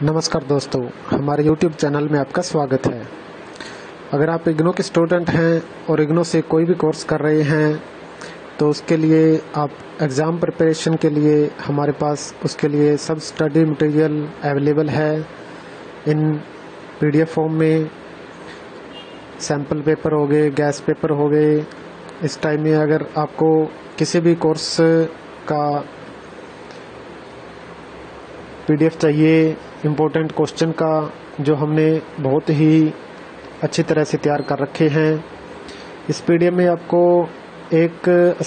नमस्कार दोस्तों, हमारे YouTube चैनल में आपका स्वागत है। अगर आप इग्नो के स्टूडेंट हैं और इग्नो से कोई भी कोर्स कर रहे हैं तो उसके लिए आप एग्ज़ाम प्रिपरेशन के लिए हमारे पास उसके लिए सब स्टडी मटेरियल अवेलेबल है इन PDF फॉर्म में। सैम्पल पेपर हो गए, गैस पेपर हो गए। इस टाइम में अगर आपको किसी भी कोर्स का PDF चाहिए इम्पोर्टेंट क्वेश्चन का, जो हमने बहुत ही अच्छी तरह से तैयार कर रखे हैं, इस PDF में आपको एक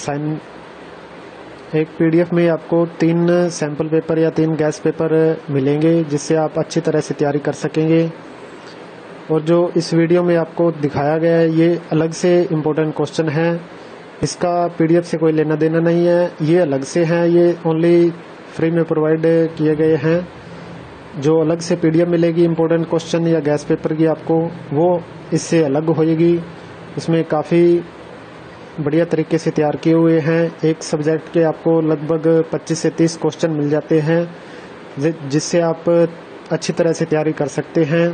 PDF में आपको 3 सैम्पल पेपर या 3 गैस पेपर मिलेंगे, जिससे आप अच्छी तरह से तैयारी कर सकेंगे। और जो इस वीडियो में आपको दिखाया गया है ये अलग से इम्पोर्टेंट क्वेश्चन है, इसका PDF से कोई लेना देना नहीं है, ये अलग से हैं, ये ओनली फ्री में प्रोवाइड किए गए हैं। जो अलग से PDF मिलेगी इम्पोर्टेंट क्वेश्चन या गैस पेपर की आपको, वो इससे अलग होएगी। इसमें काफ़ी बढ़िया तरीके से तैयार किए हुए हैं। एक सब्जेक्ट के आपको लगभग 25 से 30 क्वेश्चन मिल जाते हैं, जिससे आप अच्छी तरह से तैयारी कर सकते हैं।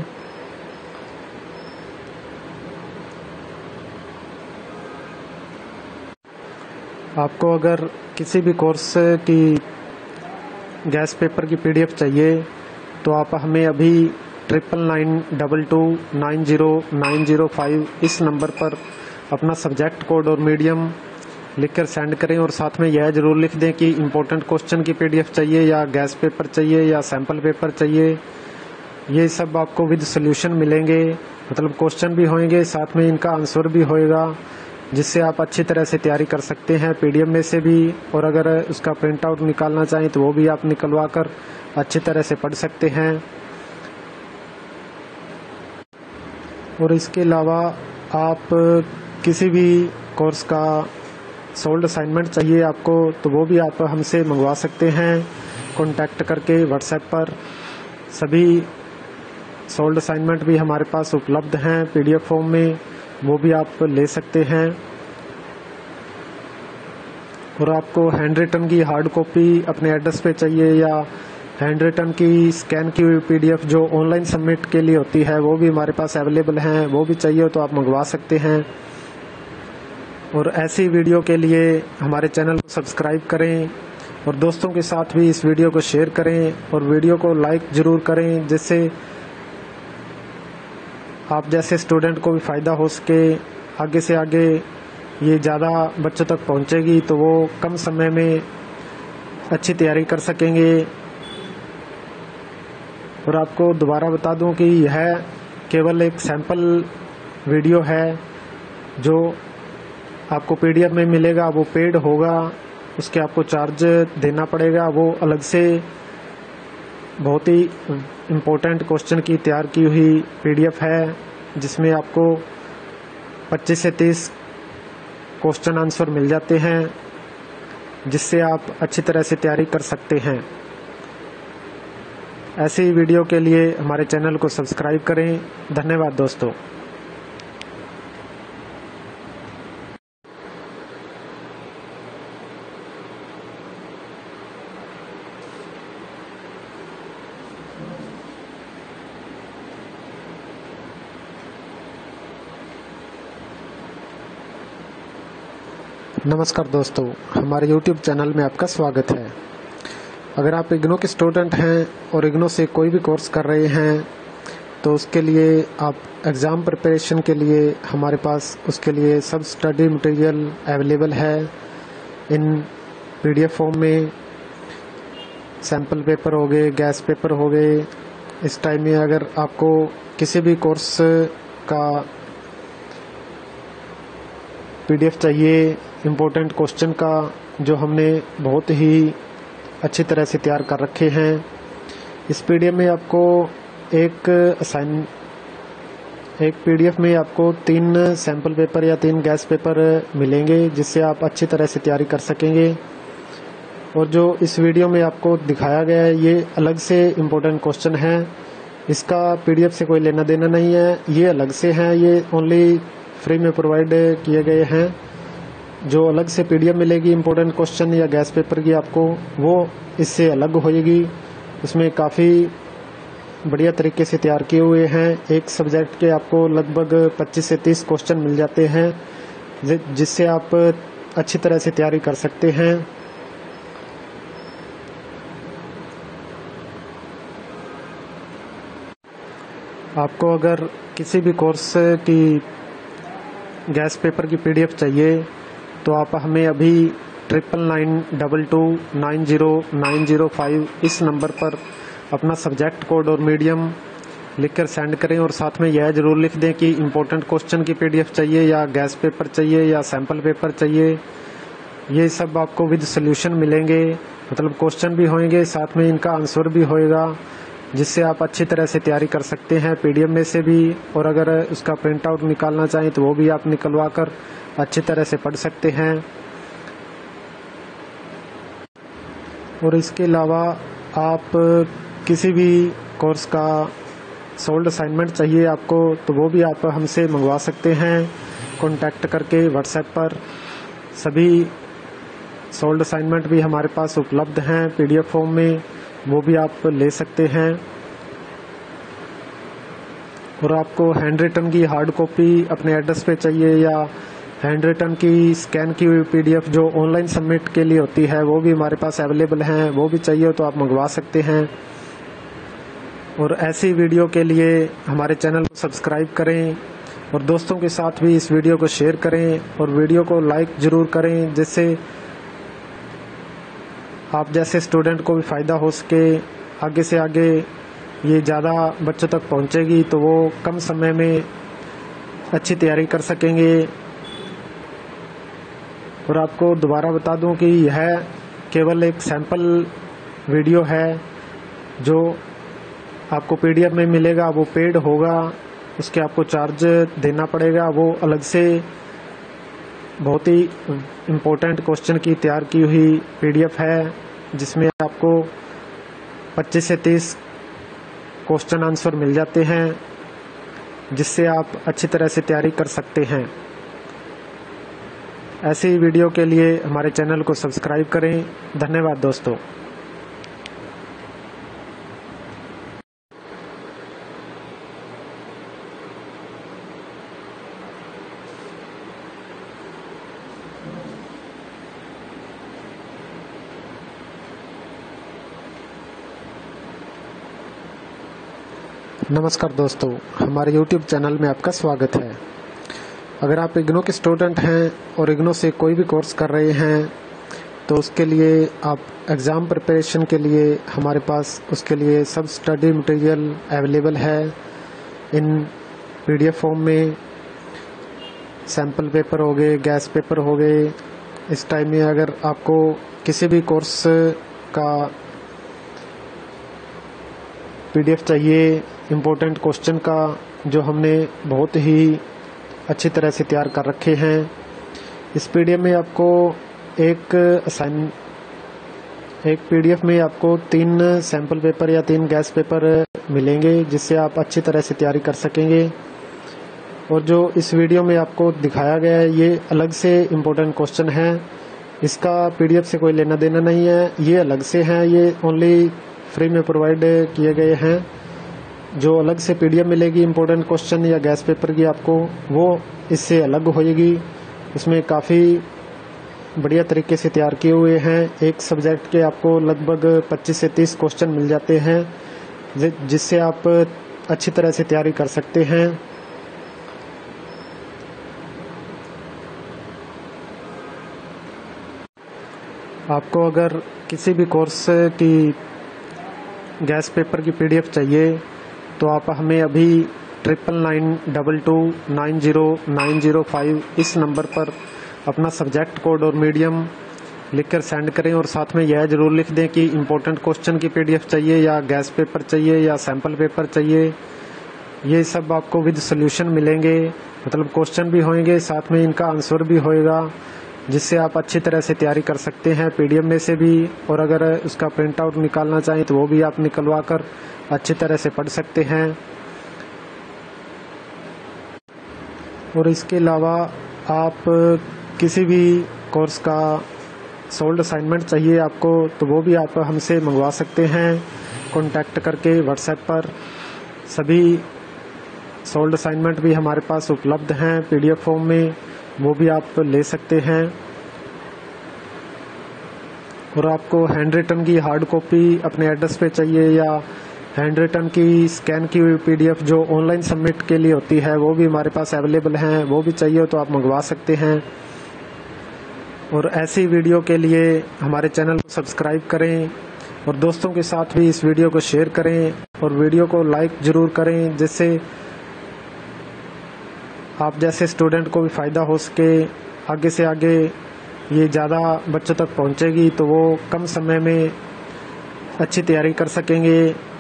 आपको अगर किसी भी कोर्स की गैस पेपर की PDF चाहिए तो आप हमें अभी 9992290905 इस नंबर पर अपना सब्जेक्ट कोड और मीडियम लिखकर सेंड करें, और साथ में यह ज़रूर लिख दें कि इम्पोर्टेंट क्वेश्चन की PDF चाहिए या गैस पेपर चाहिए या सैम्पल पेपर चाहिए। ये सब आपको विद सोल्यूशन मिलेंगे, मतलब क्वेश्चन भी होंगे, साथ में इनका आंसर भी होएगा, जिससे आप अच्छी तरह से तैयारी कर सकते हैं PDF में से भी। और अगर उसका प्रिंट आउट निकालना चाहें तो वो भी आप निकलवा कर अच्छी तरह से पढ़ सकते हैं। और इसके अलावा आप किसी भी कोर्स का सोल्ड असाइनमेंट चाहिए आपको तो वो भी आप हमसे मंगवा सकते हैं कॉन्टैक्ट करके WhatsApp पर। सभी सोल्ड असाइनमेंट भी हमारे पास उपलब्ध हैं PDF फॉर्म में, वो भी आप ले सकते हैं। और आपको हैंड रिटन की हार्ड कॉपी अपने एड्रेस पे चाहिए या हैंड रिटन की स्कैन की हुई PDF जो ऑनलाइन सबमिट के लिए होती है, वो भी हमारे पास अवेलेबल हैं, वो भी चाहिए तो आप मंगवा सकते हैं। और ऐसी वीडियो के लिए हमारे चैनल को सब्सक्राइब करें और दोस्तों के साथ भी इस वीडियो को शेयर करें और वीडियो को लाइक ज़रूर करें, जिससे आप जैसे स्टूडेंट को भी फ़ायदा हो सके। आगे से आगे ये ज़्यादा बच्चों तक पहुंचेगी तो वो कम समय में अच्छी तैयारी कर सकेंगे। और आपको दोबारा बता दूं कि यह केवल एक सैंपल वीडियो है, जो आपको PDF में मिलेगा वो पेड होगा, उसके आपको चार्ज देना पड़ेगा। वो अलग से बहुत ही इम्पोर्टेंट क्वेश्चन की तैयार की हुई PDF है, जिसमें आपको 25 से 30 क्वेश्चन आंसर मिल जाते हैं, जिससे आप अच्छी तरह से तैयारी कर सकते हैं। ऐसी वीडियो के लिए हमारे चैनल को सब्सक्राइब करें। धन्यवाद दोस्तों। नमस्कार दोस्तों, हमारे YouTube चैनल में आपका स्वागत है। अगर आप इग्नो के स्टूडेंट हैं और इग्नो से कोई भी कोर्स कर रहे हैं तो उसके लिए आप एग्ज़ाम प्रिपरेशन के लिए हमारे पास उसके लिए सब स्टडी मटेरियल अवेलेबल है इन PDF फॉर्म में। सैम्पल पेपर हो गए, गैस पेपर हो गए। इस टाइम में अगर आपको किसी भी कोर्स का PDF चाहिए इम्पोर्टेंट क्वेश्चन का, जो हमने बहुत ही अच्छी तरह से तैयार कर रखे हैं, इस PDF में आपको एक PDF में आपको 3 सैम्पल पेपर या 3 गैस पेपर मिलेंगे, जिससे आप अच्छी तरह से तैयारी कर सकेंगे। और जो इस वीडियो में आपको दिखाया गया है ये अलग से इम्पोर्टेंट क्वेश्चन है, इसका PDF से कोई लेना देना नहीं है, ये अलग से हैं, ये ओनली फ्री में प्रोवाइड किए गए हैं। जो अलग से PDF मिलेगी इम्पोर्टेंट क्वेश्चन या गैस पेपर की आपको, वो इससे अलग होएगी। उसमें काफ़ी बढ़िया तरीके से तैयार किए हुए हैं। एक सब्जेक्ट के आपको लगभग 25 से 30 क्वेश्चन मिल जाते हैं, जिससे आप अच्छी तरह से तैयारी कर सकते हैं। आपको अगर किसी भी कोर्स की गैस पेपर की PDF चाहिए तो आप हमें अभी 9992290905 इस नंबर पर अपना सब्जेक्ट कोड और मीडियम लिखकर सेंड करें, और साथ में यह ज़रूर लिख दें कि इम्पोर्टेंट क्वेश्चन की PDF चाहिए या गैस पेपर चाहिए या सैम्पल पेपर चाहिए। ये सब आपको विद सोल्यूशन मिलेंगे, मतलब क्वेश्चन भी होंगे, साथ में इनका आंसर भी होएगा, जिससे आप अच्छी तरह से तैयारी कर सकते हैं PDF में से भी। और अगर उसका प्रिंट आउट निकालना चाहें तो वो भी आप निकलवा कर अच्छी तरह से पढ़ सकते हैं। और इसके अलावा आप किसी भी कोर्स का सोल्ड असाइनमेंट चाहिए आपको तो वो भी आप हमसे मंगवा सकते हैं कॉन्टैक्ट करके व्हाट्सएप पर। सभी सोल्ड असाइनमेंट भी हमारे पास उपलब्ध हैं PDF फॉर्म में, वो भी आप ले सकते हैं। और आपको हैंड रिटन की हार्ड कॉपी अपने एड्रेस पे चाहिए या हैंड रिटन की स्कैन की हुई PDF जो ऑनलाइन सबमिट के लिए होती है वो भी हमारे पास अवेलेबल हैं, वो भी चाहिए तो आप मंगवा सकते हैं। और ऐसी वीडियो के लिए हमारे चैनल को सब्सक्राइब करें और दोस्तों के साथ भी इस वीडियो को शेयर करें और वीडियो को लाइक ज़रूर करें, जिससे आप जैसे स्टूडेंट को भी फ़ायदा हो सके। आगे से आगे ये ज़्यादा बच्चों तक पहुंचेगी तो वो कम समय में अच्छी तैयारी कर सकेंगे। और आपको दोबारा बता दूं कि यह केवल एक सैंपल वीडियो है, जो आपको PDF में मिलेगा वो पेड होगा, उसके आपको चार्ज देना पड़ेगा। वो अलग से बहुत ही इम्पोर्टेंट क्वेश्चन की तैयार की हुई PDF है, जिसमें आपको 25 से 30 क्वेश्चन आंसर मिल जाते हैं, जिससे आप अच्छी तरह से तैयारी कर सकते हैं। ऐसी वीडियो के लिए हमारे चैनल को सब्सक्राइब करें। धन्यवाद दोस्तों। नमस्कार दोस्तों, हमारे YouTube चैनल में आपका स्वागत है। अगर आप इग्नो के स्टूडेंट हैं और इग्नो से कोई भी कोर्स कर रहे हैं तो उसके लिए आप एग्ज़ाम प्रिपरेशन के लिए हमारे पास उसके लिए सब स्टडी मटेरियल अवेलेबल है इन PDF फॉर्म में। सैम्पल पेपर हो गए, गैस पेपर हो गए। इस टाइम में अगर आपको किसी भी कोर्स का PDF चाहिए इम्पोर्टेंट क्वेश्चन का, जो हमने बहुत ही अच्छी तरह से तैयार कर रखे हैं, इस PDF में आपको एक PDF में आपको 3 सैम्पल पेपर या 3 गैस पेपर मिलेंगे, जिससे आप अच्छी तरह से तैयारी कर सकेंगे। और जो इस वीडियो में आपको दिखाया गया है ये अलग से इम्पोर्टेंट क्वेश्चन है, इसका PDF से कोई लेना देना नहीं है, ये अलग से हैं, ये ओनली फ्री में प्रोवाइड किए गए हैं। जो अलग से PDF मिलेगी इम्पोर्टेंट क्वेश्चन या गैस पेपर की आपको, वो इससे अलग होएगी। उसमें काफ़ी बढ़िया तरीके से तैयार किए हुए हैं। एक सब्जेक्ट के आपको लगभग 25 से 30 क्वेश्चन मिल जाते हैं, जिससे आप अच्छी तरह से तैयारी कर सकते हैं। आपको अगर किसी भी कोर्स की गैस पेपर की PDF चाहिए तो आप हमें अभी 9992290905 इस नंबर पर अपना सब्जेक्ट कोड और मीडियम लिखकर सेंड करें, और साथ में यह ज़रूर लिख दें कि इम्पोर्टेंट क्वेश्चन की PDF चाहिए या गैस पेपर चाहिए या सैम्पल पेपर चाहिए। ये सब आपको विद सोल्यूशन मिलेंगे, मतलब क्वेश्चन भी होंगे, साथ में इनका आंसर भी होएगा, जिससे आप अच्छी तरह से तैयारी कर सकते हैं PDF में से भी। और अगर उसका प्रिंट आउट निकालना चाहें तो वो भी आप निकलवा कर अच्छी तरह से पढ़ सकते हैं। और इसके अलावा आप किसी भी कोर्स का सोल्ड असाइनमेंट चाहिए आपको तो वो भी आप हमसे मंगवा सकते हैं कॉन्टैक्ट करके व्हाट्सएप पर। सभी सोल्ड असाइनमेंट भी हमारे पास उपलब्ध हैं पीडीएफ फॉर्म में, वो भी आप ले सकते हैं। और आपको हैंड रिटन की हार्ड कॉपी अपने एड्रेस पे चाहिए या हैंड रिटन की स्कैन की हुई पीडीएफ जो ऑनलाइन सबमिट के लिए होती है, वो भी हमारे पास अवेलेबल हैं, वो भी चाहिए तो आप मंगवा सकते हैं। और ऐसी वीडियो के लिए हमारे चैनल को सब्सक्राइब करें और दोस्तों के साथ भी इस वीडियो को शेयर करें और वीडियो को लाइक ज़रूर करें, जिससे आप जैसे स्टूडेंट को भी फ़ायदा हो सके। आगे से आगे ये ज़्यादा बच्चों तक पहुंचेगी तो वो कम समय में अच्छी तैयारी कर सकेंगे।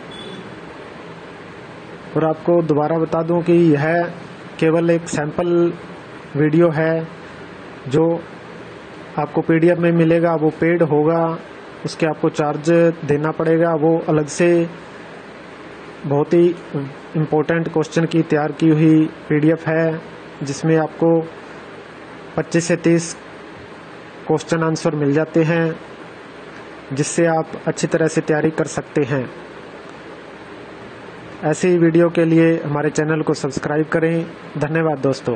और आपको दोबारा बता दूं कि यह केवल एक सैंपल वीडियो है। जो आपको पीडीएफ में मिलेगा वो पेड होगा, उसके आपको चार्ज देना पड़ेगा। वो अलग से बहुत ही इम्पोर्टेंट क्वेश्चन की तैयार की हुई पीडीएफ है, जिसमें आपको 25 से 30 क्वेश्चन आंसर मिल जाते हैं, जिससे आप अच्छी तरह से तैयारी कर सकते हैं। ऐसी वीडियो के लिए हमारे चैनल को सब्सक्राइब करें। धन्यवाद दोस्तों।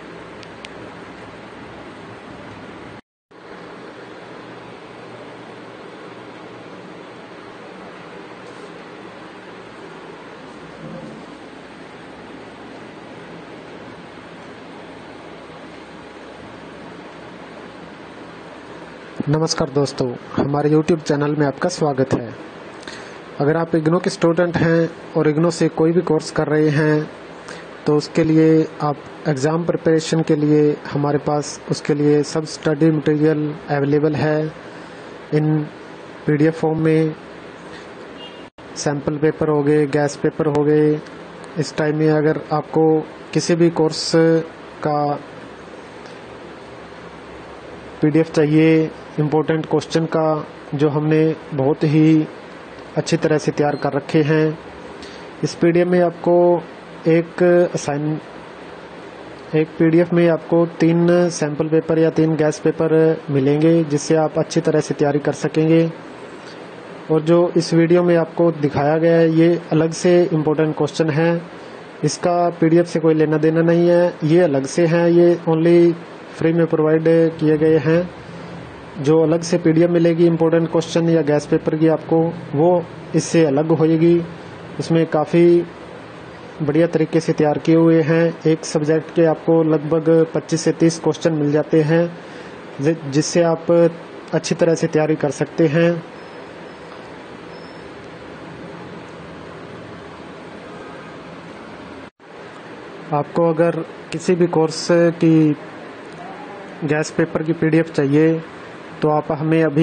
नमस्कार दोस्तों, हमारे YouTube चैनल में आपका स्वागत है। अगर आप इग्नो के स्टूडेंट हैं और इग्नो से कोई भी कोर्स कर रहे हैं तो उसके लिए आप एग्ज़ाम प्रिपरेशन के लिए हमारे पास उसके लिए सब स्टडी मटेरियल अवेलेबल है इन पीडीएफ फॉर्म में। सैम्पल पेपर हो गए, गैस पेपर हो गए। इस टाइम में अगर आपको किसी भी कोर्स का पीडीएफ चाहिए इम्पोर्टेंट क्वेश्चन का, जो हमने बहुत ही अच्छी तरह से तैयार कर रखे हैं, इस पीडीएफ में आपको एक पीडीएफ में आपको 3 सैंपल पेपर या 3 गैस पेपर मिलेंगे, जिससे आप अच्छी तरह से तैयारी कर सकेंगे। और जो इस वीडियो में आपको दिखाया गया है ये अलग से इम्पोर्टेंट क्वेश्चन है, इसका पीडीएफ से कोई लेना देना नहीं है, ये अलग से हैं, ये ओनली फ्री में प्रोवाइड किए गए हैं। जो अलग से पीडीएफ मिलेगी इम्पोर्टेंट क्वेश्चन या गैस पेपर की आपको, वो इससे अलग होएगी। उसमें काफ़ी बढ़िया तरीके से तैयार किए हुए हैं। एक सब्जेक्ट के आपको लगभग 25 से 30 क्वेश्चन मिल जाते हैं, जिससे आप अच्छी तरह से तैयारी कर सकते हैं। आपको अगर किसी भी कोर्स की गैस पेपर की पीडीएफ चाहिए तो आप हमें अभी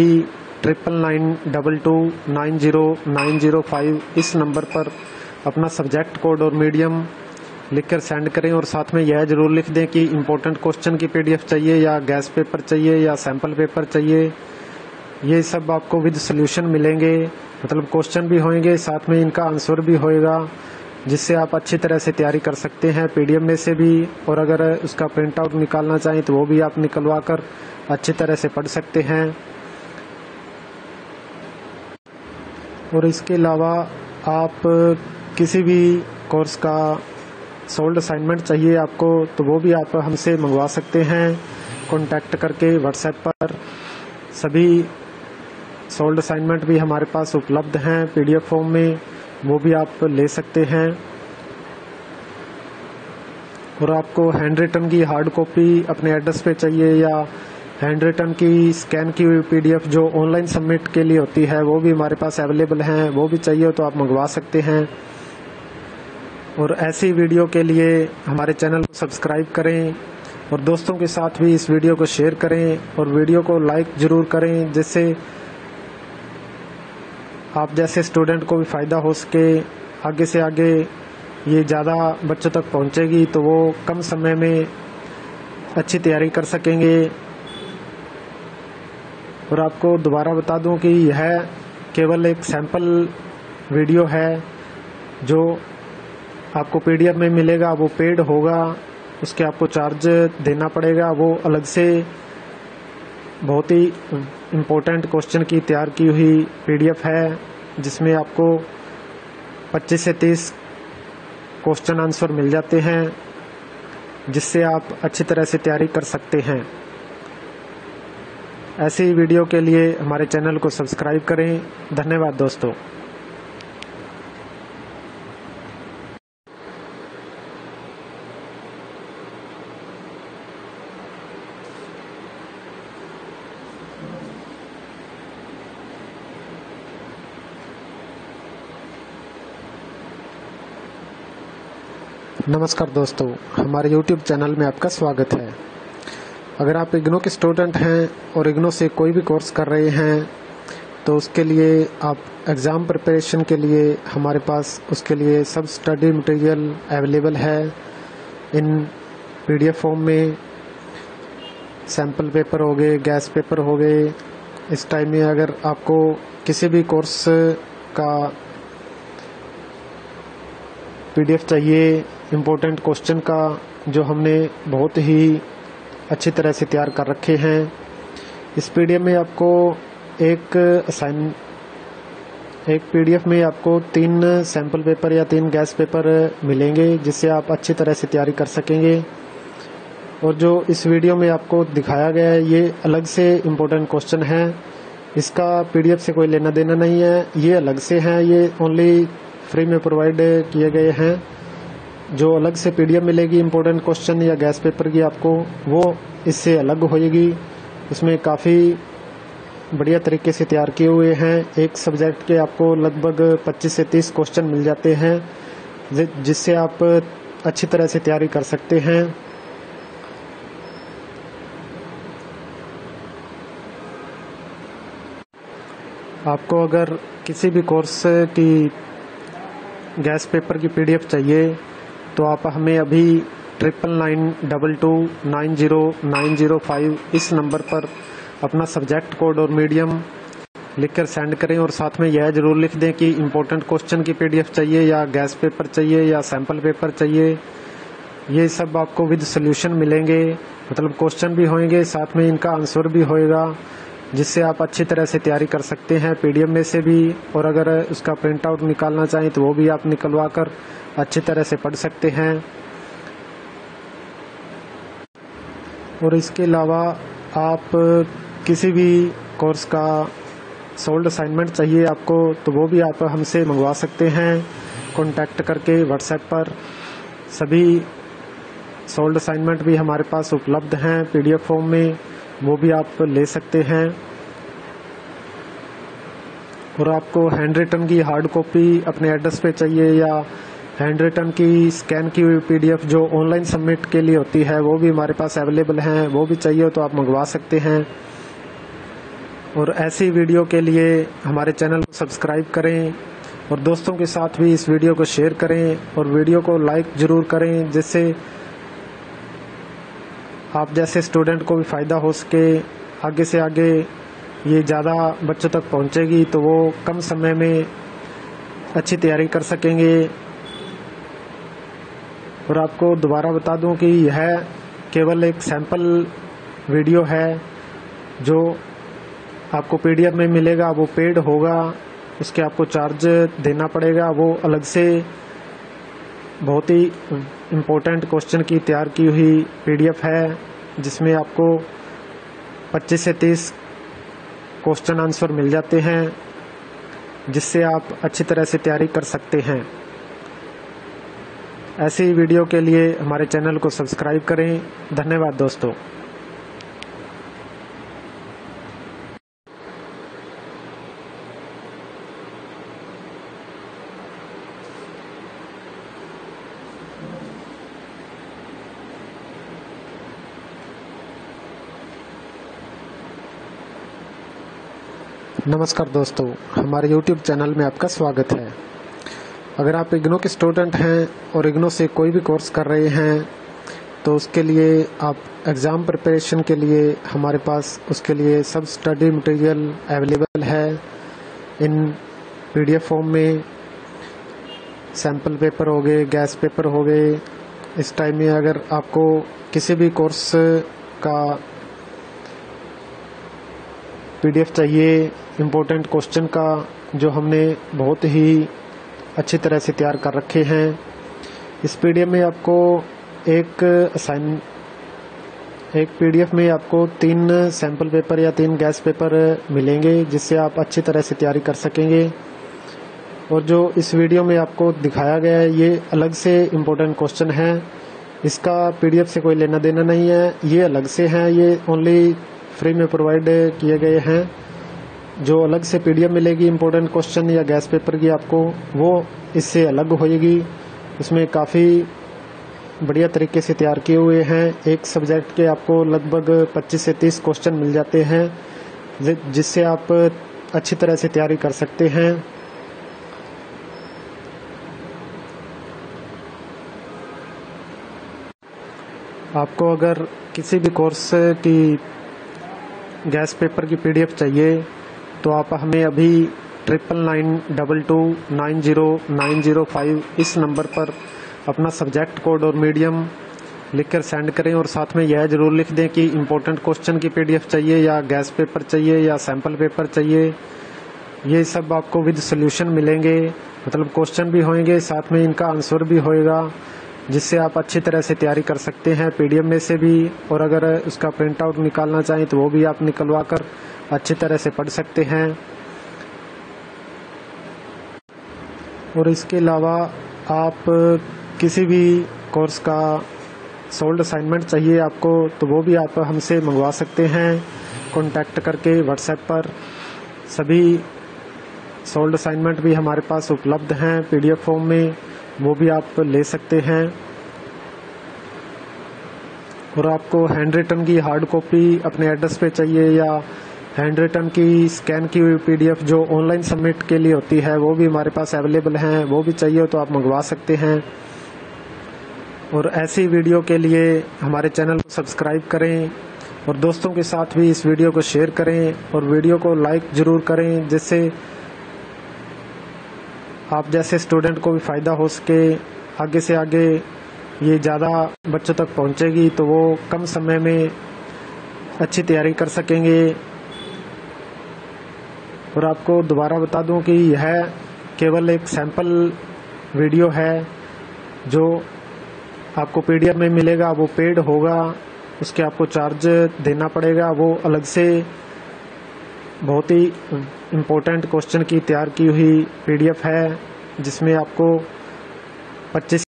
9922290905 इस नंबर पर अपना सब्जेक्ट कोड और मीडियम लिखकर सेंड करें। और साथ में यह जरूर लिख दें कि इम्पोर्टेंट क्वेश्चन की पीडीएफ चाहिए या गैस पेपर चाहिए या सैंपल पेपर चाहिए। ये सब आपको विद सॉल्यूशन मिलेंगे, मतलब क्वेश्चन भी होंगे, साथ में इनका आंसर भी होएगा, जिससे आप अच्छी तरह से तैयारी कर सकते हैं पीडीएफ में से भी। और अगर उसका प्रिंट आउट निकालना चाहें तो वो भी आप निकलवा कर अच्छी तरह से पढ़ सकते हैं। और इसके अलावा आप किसी भी कोर्स का सोल्ड असाइनमेंट चाहिए आपको तो वो भी आप हमसे मंगवा सकते हैं कॉन्टैक्ट करके व्हाट्सएप पर। सभी सोल्ड असाइनमेंट भी हमारे पास उपलब्ध हैं पीडीएफ फॉर्म में, वो भी आप ले सकते हैं। और आपको हैंड रिटन की हार्ड कॉपी अपने एड्रेस पे चाहिए या हैंड रिटन की स्कैन की हुई पीडीएफ जो ऑनलाइन सबमिट के लिए होती है, वो भी हमारे पास अवेलेबल हैं, वो भी चाहिए तो आप मंगवा सकते हैं। और ऐसी वीडियो के लिए हमारे चैनल को सब्सक्राइब करें और दोस्तों के साथ भी इस वीडियो को शेयर करें और वीडियो को लाइक ज़रूर करें, जिससे आप जैसे स्टूडेंट को भी फ़ायदा हो सके। आगे से आगे ये ज़्यादा बच्चों तक पहुंचेगी तो वो कम समय में अच्छी तैयारी कर सकेंगे। और आपको दोबारा बता दूं कि यह केवल एक सैंपल वीडियो है। जो आपको पीडीएफ में मिलेगा वो पेड होगा, उसके आपको चार्ज देना पड़ेगा। वो अलग से बहुत ही इम्पोर्टेंट क्वेश्चन की तैयार की हुई पीडीएफ है, जिसमें आपको 25 से 30 क्वेश्चन आंसर मिल जाते हैं, जिससे आप अच्छी तरह से तैयारी कर सकते हैं। ऐसी ही वीडियो के लिए हमारे चैनल को सब्सक्राइब करें। धन्यवाद दोस्तों। नमस्कार दोस्तों, हमारे YouTube चैनल में आपका स्वागत है। अगर आप इग्नो के स्टूडेंट हैं और इग्नो से कोई भी कोर्स कर रहे हैं तो उसके लिए आप एग्ज़ाम प्रिपरेशन के लिए हमारे पास उसके लिए सब स्टडी मटेरियल अवेलेबल है इन PDF फॉर्म में। सैम्पल पेपर हो गए, गैस पेपर हो गए। इस टाइम में अगर आपको किसी भी कोर्स का PDF चाहिए इम्पोर्टेंट क्वेश्चन का, जो हमने बहुत ही अच्छी तरह से तैयार कर रखे हैं, इस PDF में आपको एक PDF में आपको 3 सैम्पल पेपर या 3 गैस पेपर मिलेंगे, जिससे आप अच्छी तरह से तैयारी कर सकेंगे। और जो इस वीडियो में आपको दिखाया गया है ये अलग से इम्पोर्टेंट क्वेश्चन है, इसका PDF से कोई लेना देना नहीं है, ये अलग से हैं, ये ओनली फ्री में प्रोवाइड किए गए हैं। जो अलग से PDF मिलेगी इम्पोर्टेंट क्वेश्चन या गैस पेपर की आपको, वो इससे अलग होएगी। उसमें काफ़ी बढ़िया तरीके से तैयार किए हुए हैं। एक सब्जेक्ट के आपको लगभग 25 से 30 क्वेश्चन मिल जाते हैं, जिससे आप अच्छी तरह से तैयारी कर सकते हैं। आपको अगर किसी भी कोर्स की गैस पेपर की PDF चाहिए तो आप हमें अभी 9992290905 इस नंबर पर अपना सब्जेक्ट कोड और मीडियम लिखकर सेंड करें, और साथ में यह ज़रूर लिख दें कि इम्पोर्टेंट क्वेश्चन की PDF चाहिए या गैस पेपर चाहिए या सैम्पल पेपर चाहिए। ये सब आपको विद सोल्यूशन मिलेंगे, मतलब क्वेश्चन भी होंगे, साथ में इनका आंसर भी होएगा, जिससे आप अच्छी तरह से तैयारी कर सकते हैं PDF में से भी। और अगर उसका प्रिंट आउट निकालना चाहें तो वो भी आप निकलवा कर अच्छी तरह से पढ़ सकते हैं। और इसके अलावा आप किसी भी कोर्स का सोल्ड असाइनमेंट चाहिए आपको तो वो भी आप हमसे मंगवा सकते हैं कॉन्टैक्ट करके WhatsApp पर। सभी सोल्ड असाइनमेंट भी हमारे पास उपलब्ध हैं PDF फॉर्म में, वो भी आप ले सकते हैं। और आपको हैंड रिटन की हार्ड कॉपी अपने एड्रेस पे चाहिए या हैंड रिटन की स्कैन की हुई PDF जो ऑनलाइन सबमिट के लिए होती है, वो भी हमारे पास अवेलेबल हैं, वो भी चाहिए तो आप मंगवा सकते हैं। और ऐसी वीडियो के लिए हमारे चैनल को सब्सक्राइब करें और दोस्तों के साथ भी इस वीडियो को शेयर करें और वीडियो को लाइक ज़रूर करें, जिससे आप जैसे स्टूडेंट को भी फ़ायदा हो सके। आगे से आगे ये ज़्यादा बच्चों तक पहुंचेगी तो वो कम समय में अच्छी तैयारी कर सकेंगे। और आपको दोबारा बता दूं कि यह केवल एक सैंपल वीडियो है, जो आपको PDF में मिलेगा वो पेड होगा, उसके आपको चार्ज देना पड़ेगा। वो अलग से बहुत ही इम्पोर्टेंट क्वेश्चन की तैयार की हुई PDF है, जिसमें आपको 25 से 30 क्वेश्चन आंसर मिल जाते हैं, जिससे आप अच्छी तरह से तैयारी कर सकते हैं। ऐसी ही वीडियो के लिए हमारे चैनल को सब्सक्राइब करें। धन्यवाद दोस्तों। नमस्कार दोस्तों, हमारे YouTube चैनल में आपका स्वागत है। अगर आप इग्नो के स्टूडेंट हैं और इग्नो से कोई भी कोर्स कर रहे हैं तो उसके लिए आप एग्ज़ाम प्रिपरेशन के लिए हमारे पास उसके लिए सब स्टडी मटेरियल अवेलेबल है इन PDF फॉर्म में। सैम्पल पेपर हो गए, गैस पेपर हो गए। इस टाइम में अगर आपको किसी भी कोर्स का PDF चाहिए इम्पोर्टेंट क्वेश्चन का, जो हमने बहुत ही अच्छी तरह से तैयार कर रखे हैं, इस पीडीएफ में आपको एक पीडीएफ में आपको 3 सैम्पल पेपर या 3 गैस पेपर मिलेंगे, जिससे आप अच्छी तरह से तैयारी कर सकेंगे। और जो इस वीडियो में आपको दिखाया गया है ये अलग से इम्पोर्टेंट क्वेश्चन है, इसका पीडीएफ से कोई लेना देना नहीं है, ये अलग से हैं, ये ओनली फ्री में प्रोवाइड किए गए हैं। जो अलग से पीडीएफ मिलेगी इम्पोर्टेंट क्वेश्चन या गैस पेपर की आपको, वो इससे अलग होएगी। इसमें काफ़ी बढ़िया तरीके से तैयार किए हुए हैं। एक सब्जेक्ट के आपको लगभग 25 से 30 क्वेश्चन मिल जाते हैं, जिससे आप अच्छी तरह से तैयारी कर सकते हैं। आपको अगर किसी भी कोर्स की गैस पेपर की पीडीएफ चाहिए तो आप हमें अभी 9922290905 इस नंबर पर अपना सब्जेक्ट कोड और मीडियम लिखकर सेंड करें, और साथ में यह जरूर लिख दें कि इम्पोर्टेंट क्वेश्चन की पीडीएफ चाहिए या गैस पेपर चाहिए या सैम्पल पेपर चाहिए। ये सब आपको विद सोल्यूशन मिलेंगे, मतलब क्वेश्चन भी होंगे, साथ में इनका आंसर भी होएगा, जिससे आप अच्छी तरह से तैयारी कर सकते हैं पीडीएफ में से भी। और अगर उसका प्रिंट आउट निकालना चाहें तो वो भी आप निकलवा कर अच्छी तरह से पढ़ सकते हैं। और इसके अलावा आप किसी भी कोर्स का सोल्ड असाइनमेंट चाहिए आपको तो वो भी आप हमसे मंगवा सकते हैं कॉन्टैक्ट करके व्हाट्सएप पर। सभी सोल्ड असाइनमेंट भी हमारे पास उपलब्ध हैं पीडीएफ फॉर्म में, वो भी आप ले सकते हैं। और आपको हैंड रिटन की हार्ड कॉपी अपने एड्रेस पे चाहिए या हैंड रिटन की स्कैन की हुई पीडीएफ जो ऑनलाइन सबमिट के लिए होती है, वो भी हमारे पास अवेलेबल हैं, वो भी चाहिए तो आप मंगवा सकते हैं। और ऐसी वीडियो के लिए हमारे चैनल को सब्सक्राइब करें और दोस्तों के साथ भी इस वीडियो को शेयर करें और वीडियो को लाइक ज़रूर करें, जिससे आप जैसे स्टूडेंट को भी फ़ायदा हो सके। आगे से आगे ये ज़्यादा बच्चों तक पहुंचेगी तो वो कम समय में अच्छी तैयारी कर सकेंगे। और आपको दोबारा बता दूं कि यह केवल एक सैंपल वीडियो है, जो आपको पीडीएफ में मिलेगा वो पेड होगा, उसके आपको चार्ज देना पड़ेगा, वो अलग से बहुत ही इम्पोर्टेंट क्वेश्चन की तैयार की हुई पीडीएफ है, जिसमें आपको 25